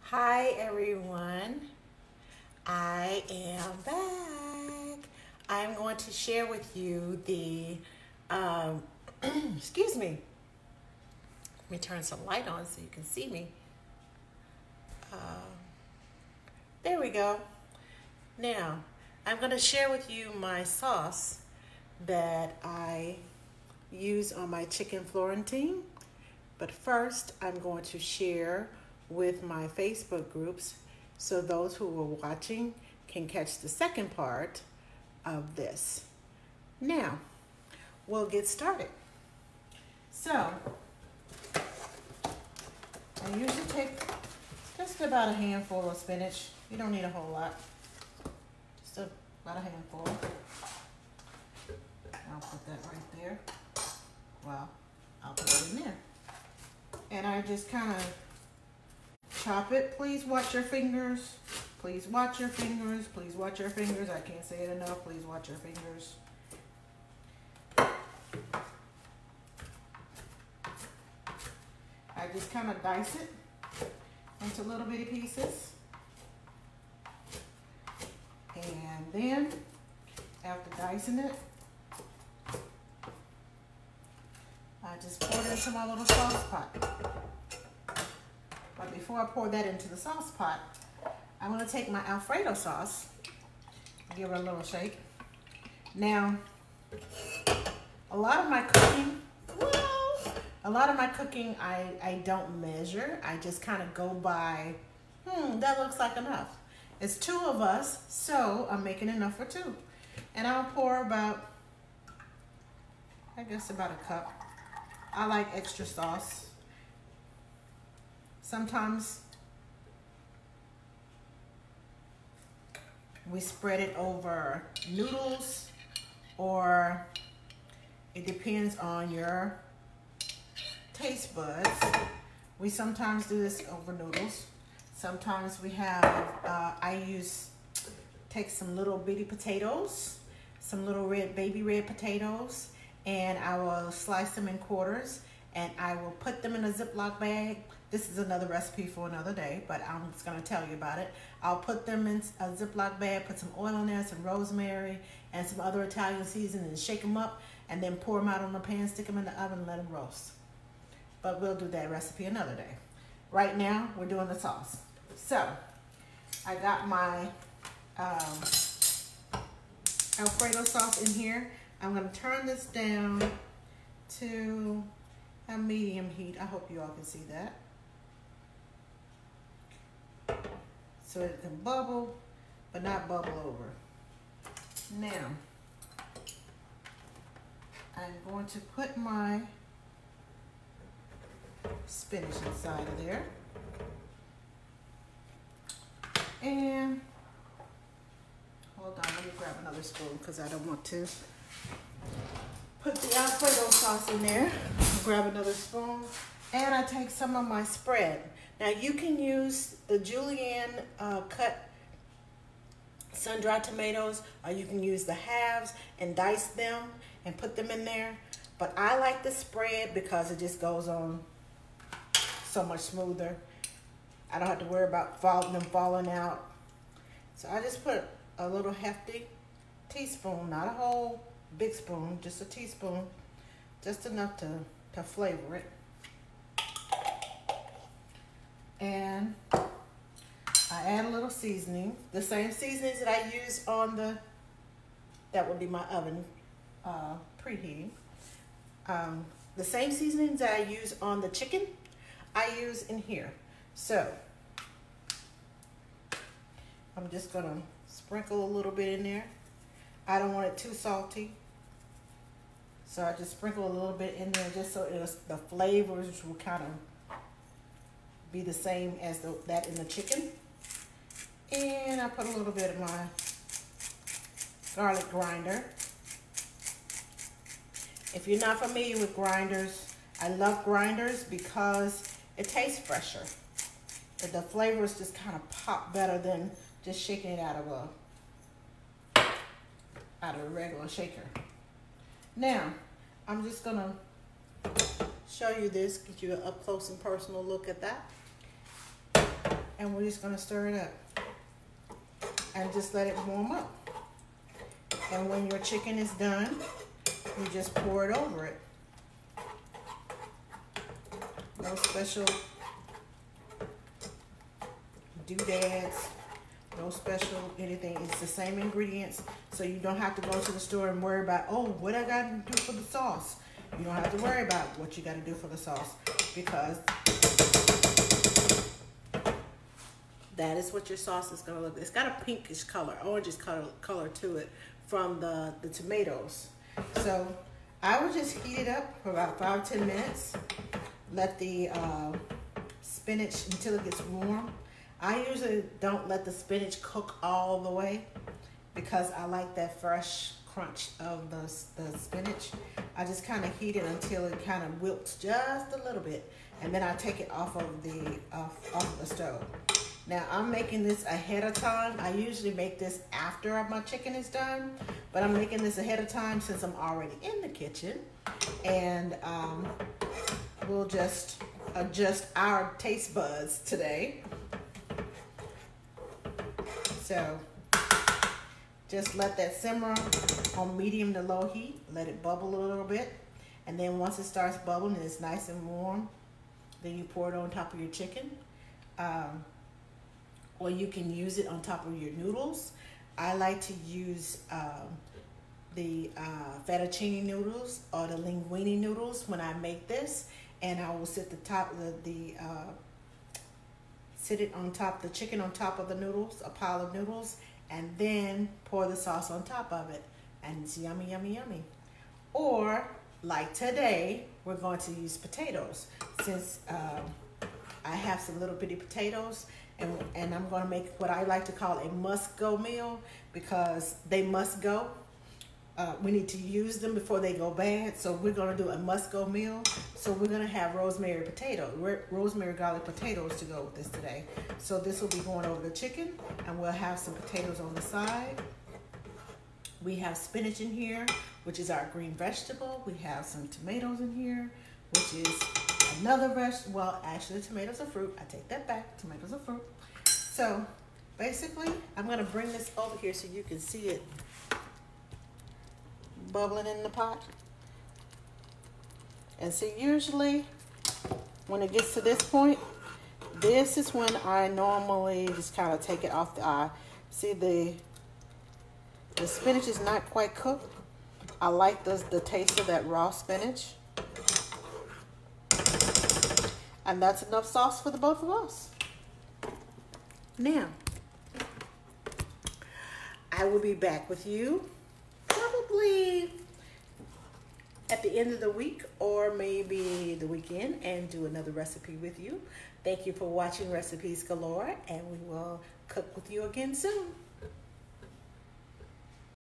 Hi everyone, I am back. I'm going to share with you the, excuse me, let me turn some light on so you can see me. There we go. Now, I'm going to share with you my sauce that I use on my chicken Florentine. But first, I'm going to share with my Facebook groups so those who are watching can catch the second part of this. Now, we'll get started. So, I usually take just about a handful of spinach. You don't need a whole lot, just about a handful. I'll put that right there. Well, I'll put it in there. And I just kind of chop it. Please watch your fingers. Please watch your fingers. Please watch your fingers. I can't say it enough. Please watch your fingers. I just kind of dice it into little bitty pieces. And then, after dicing it, I just pour it into my little sauce pot. But before I pour that into the sauce pot, I'm going to take my Alfredo sauce, give it a little shake. Now, a lot of my cooking, I don't measure. I just kind of go by, that looks like enough. It's 2 of us, so I'm making enough for 2. And I'll pour about, I guess about a cup. I like extra sauce. Sometimes we spread it over noodles, or it depends on your taste buds. We sometimes do this over noodles. Sometimes we have, take some little bitty potatoes, some little baby red potatoes, and I will slice them in quarters, and I will put them in a Ziploc bag. This is another recipe for another day, but I'm just gonna tell you about it. I'll put them in a Ziploc bag, put some oil in there, some rosemary, and some other Italian seasoning, and shake them up, and then pour them out on the pan, stick them in the oven, and let them roast. But we'll do that recipe another day. Right now, we're doing the sauce. So, I got my Alfredo sauce in here. I'm gonna turn this down to a medium heat. I hope you all can see that. So it can bubble, but not bubble over. Now, I'm going to put my spinach inside of there. And hold on, let me grab another spoon because I don't want to put the Alfredo sauce in there. Grab another spoon, and I take some of my spread. Now you can use the julienne cut sun-dried tomatoes, or you can use the halves and dice them and put them in there. But I like the spread because it just goes on so much smoother. I don't have to worry about them falling out. So I just put a little hefty teaspoon, not a whole big spoon, just a teaspoon, just enough to flavor it. And I add a little seasoning, the same seasonings that I use on that would be my oven preheating. The same seasonings that I use on the chicken, I use in here. So, I'm just gonna sprinkle a little bit in there. I don't want it too salty, so I just sprinkle a little bit in there just so the flavors will kind of be the same as that in the chicken. And I put a little bit of my garlic grinder. If you're not familiar with grinders, I love grinders because it tastes fresher. The flavors just kind of pop better than just shaking it out of a regular shaker. Now, I'm just gonna show you this, get you an up close and personal look at that. and we're just gonna stir it up and just let it warm up. And when your chicken is done, you just pour it over it. No special doodads, no special anything. It's the same ingredients, so you don't have to go to the store and worry about, oh, what I got to do for the sauce. You don't have to worry about what you got to do for the sauce, because that is what your sauce is going to look. It's got a pinkish color, orangish color to it from the tomatoes. So I would just heat it up for about 5-10 minutes. Let the spinach until it gets warm. I usually don't let the spinach cook all the way because I like that fresh crunch of the spinach. I just kind of heat it until it kind of wilts just a little bit, and then I take it off of the stove. Now I'm making this ahead of time. I usually make this after my chicken is done, but I'm making this ahead of time since I'm already in the kitchen, and we'll just adjust our taste buds today. So just let that simmer on medium to low heat. Let it bubble a little bit. And then once it starts bubbling and it's nice and warm, then you pour it on top of your chicken. Or you can use it on top of your noodles. I like to use the fettuccine noodles or the linguine noodles when I make this. And I will sit sit it on top, the chicken on top of the noodles, a pile of noodles, and then pour the sauce on top of it. And it's yummy, yummy, yummy. Or, like today, we're going to use potatoes. Since I have some little bitty potatoes, and I'm going to make what I like to call a must-go meal, because they must go. We need to use them before they go bad, so we're going to do a must-go meal. So we're going to have rosemary garlic potatoes to go with this today. So this will be going over the chicken, and we'll have some potatoes on the side. We have spinach in here, which is our green vegetable. We have some tomatoes in here, which is another vegetable. Well, actually, tomatoes are fruit. I take that back. Tomatoes are fruit. So basically, I'm going to bring this over here so you can see it bubbling in the pot. And see, usually when it gets to this point, this is when I normally just kind of take it off the eye. See, the spinach is not quite cooked. I like the taste of that raw spinach. And that's enough sauce for the both of us. Now, I will be back with you probably at the end of the week or maybe the weekend and do another recipe with you. Thank you for watching Recipes Galore, and we will cook with you again soon.